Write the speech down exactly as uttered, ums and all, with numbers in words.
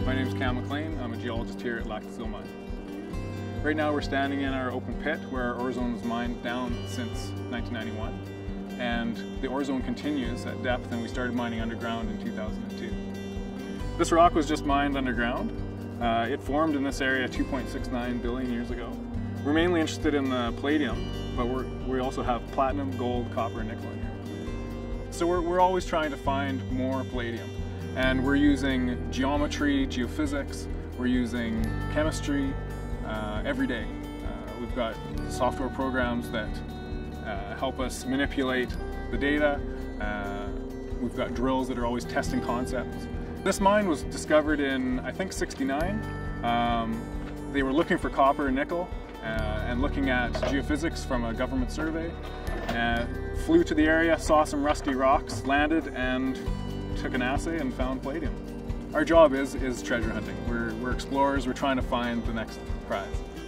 My name is McLean. I'm a geologist here at Seal Mine. Right now we're standing in our open pit where our ore zone was mined down since nineteen ninety-one. And the ore zone continues at depth, and we started mining underground in two thousand two. This rock was just mined underground. Uh, it formed in this area two point six nine billion years ago. We're mainly interested in the palladium, but we're, we also have platinum, gold, copper, and nickel in here. So we're, we're always trying to find more palladium. And we're using geometry, geophysics, we're using chemistry uh, every day. Uh, we've got software programs that uh, help us manipulate the data. Uh, we've got drills that are always testing concepts. This mine was discovered in, I think, sixty-nine. Um, they were looking for copper and nickel uh, and looking at geophysics from a government survey. Uh, flew to the area, saw some rusty rocks, landed, and took an assay and found palladium. Our job is, is treasure hunting. We're, we're explorers, we're trying to find the next prize.